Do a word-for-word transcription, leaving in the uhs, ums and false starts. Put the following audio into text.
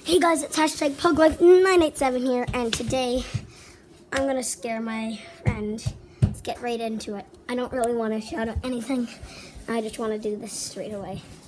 Hey guys, it's hashtag Puglife nine eight seven here, and today I'm gonna scare my friend. Let's get right into it. I don't really want to shout out anything. I just want to do this straight away.